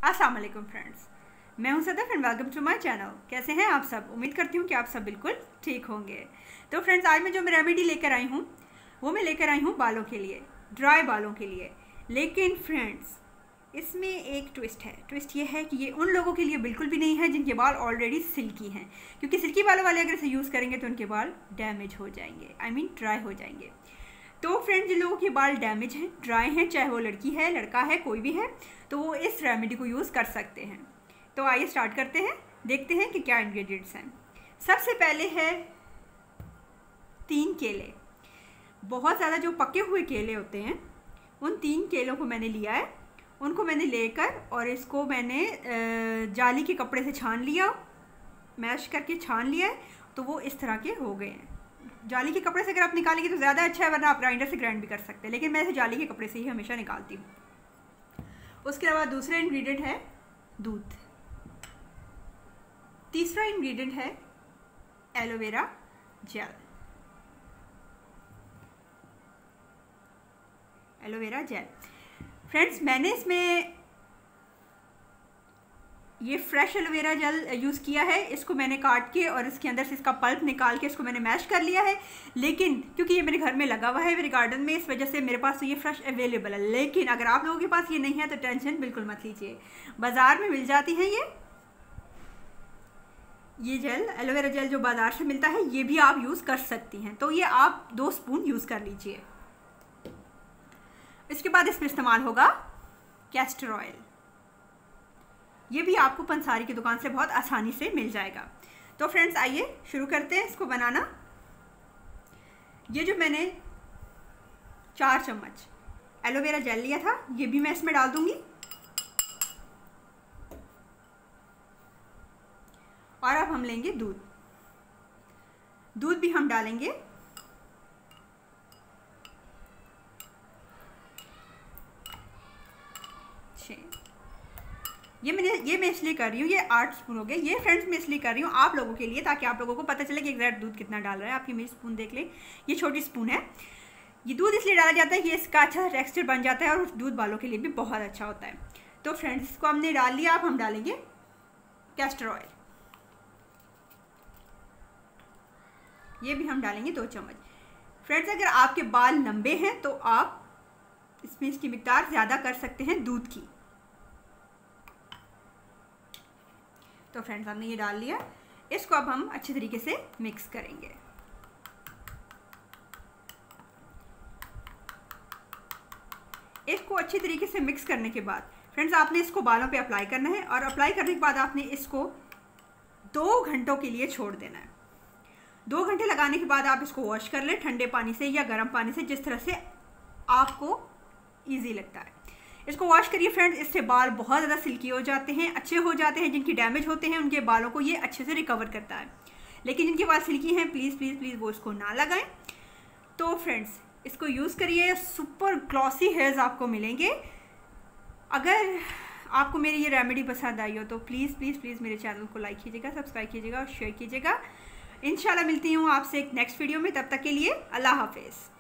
अस्सलाम वालेकुम फ्रेंड्स, मैं हूं Sadaf and welcome to my channel. कैसे हैं आप सब? उम्मीद करती हूं कि आप सब बिल्कुल ठीक होंगे। तो फ्रेंड्स, आज मैं जो रेमेडी लेकर आई हूं वो मैं लेकर आई हूं बालों के लिए, ड्राई बालों के लिए। लेकिन फ्रेंड्स, इसमें एक ट्विस्ट है। ट्विस्ट ये है कि ये उन लोगों के लिए बिल्कुल भी नहीं है जिनके बाल ऑलरेडी सिल्की हैं, क्योंकि सिल्की बालों वाले अगर इसे यूज़ करेंगे तो उनके बाल डैमेज हो जाएंगे, ड्राई हो जाएंगे। तो फ्रेंड्स, जिन लोगों के बाल डैमेज हैं, ड्राई हैं, चाहे वो लड़की है लड़का है कोई भी है, तो वो इस रेमेडी को यूज़ कर सकते हैं। तो आइए स्टार्ट करते हैं, देखते हैं कि क्या इंग्रेडिएंट्स हैं। सबसे पहले है 3 केले। बहुत ज़्यादा जो पके हुए केले होते हैं, उन 3 केलों को मैंने लिया है। उनको मैंने लेकर और इसको मैंने जाली के कपड़े से छान लिया, मैश करके छान लिया है, तो वो इस तरह के हो गए हैं। जाली के कपड़े से अगर आप निकालेंगे तो ज़्यादा अच्छा है, वरना आप ग्राइंडर से ग्राइंड भी कर सकते हैं, लेकिन मैं इसे जाली के कपड़े से ही हमेशा निकालती हूँ। उसके अलावा दूसरा इंग्रेडिएंट है दूध। तीसरा इंग्रेडिएंट है aloe vera gel. Aloe vera gel friends, मैंने इसमें ये फ्रेश एलोवेरा जेल यूज़ किया है। इसको मैंने काट के और इसके अंदर से इसका पल्प निकाल के इसको मैंने मैश कर लिया है। लेकिन क्योंकि ये मेरे घर में लगा हुआ है मेरे गार्डन में, इस वजह से मेरे पास तो ये फ्रेश अवेलेबल है। लेकिन अगर आप लोगों के पास ये नहीं है तो टेंशन बिल्कुल मत लीजिए, बाज़ार में मिल जाती है ये जेल, एलोवेरा जेल जो बाज़ार से मिलता है, ये भी आप यूज़ कर सकती हैं। तो ये आप 2 स्पून यूज़ कर लीजिए। इसके बाद इसमें इस्तेमाल होगा कैस्टर ऑयल। ये भी आपको पंसारी की दुकान से बहुत आसानी से मिल जाएगा। तो फ्रेंड्स, आइए शुरू करते हैं इसको बनाना। ये जो मैंने 4 चम्मच एलोवेरा जेल लिया था, ये भी मैं इसमें डाल दूंगी। और अब हम लेंगे दूध। दूध भी हम डालेंगे ये मैं इसलिए कर रही हूँ, ये 8 स्पून हो गए। ये फ्रेंड्स मैं इसलिए कर रही हूँ आप लोगों के लिए, ताकि आप लोगों को पता चले कि एग्जैक्ट दूध कितना डाल रहा है। आपकी मेरी स्पून देख लें, ये छोटी स्पून है। ये दूध इसलिए डाला जाता है कि इसका अच्छा टेक्सचर बन जाता है और दूध बालों के लिए भी बहुत अच्छा होता है। तो फ्रेंड्स, इसको हमने डाल लिया। अब हम डालेंगे कैस्टर ऑयल। ये भी हम डालेंगे 2 चम्मच। फ्रेंड्स, अगर आपके बाल लंबे हैं तो आप इसमें इसकी मिकदार ज़्यादा कर सकते हैं दूध की। तो फ्रेंड्स, हमने ये डाल लिया। इसको अब हम अच्छे तरीके से मिक्स करेंगे। इसको अच्छी तरीके से मिक्स करने के बाद फ्रेंड्स, आपने इसको बालों पे अप्लाई करना है, और अप्लाई करने के बाद आपने इसको 2 घंटों के लिए छोड़ देना है। 2 घंटे लगाने के बाद आप इसको वॉश कर लें ठंडे पानी से या गर्म पानी से, जिस तरह से आपको ईजी लगता है। इसको वॉश करिए फ्रेंड्स, इससे बाल बहुत ज़्यादा सिल्की हो जाते हैं, अच्छे हो जाते हैं। जिनकी डैमेज होते हैं उनके बालों को ये अच्छे से रिकवर करता है। लेकिन जिनके बाल सिल्की हैं, प्लीज़ प्लीज़ प्लीज़ वो इसको ना लगाएं। तो फ्रेंड्स, इसको यूज़ करिए, सुपर ग्लॉसी हेयर्स आपको मिलेंगे। अगर आपको मेरी ये रेमेडी पसंद आई हो तो प्लीज़ प्लीज़ प्लीज़ मेरे चैनल को लाइक कीजिएगा, सब्सक्राइब कीजिएगा और शेयर कीजिएगा। इंशाल्लाह मिलती हूँ आपसे एक नेक्स्ट वीडियो में। तब तक के लिए अल्लाह हाफिज़।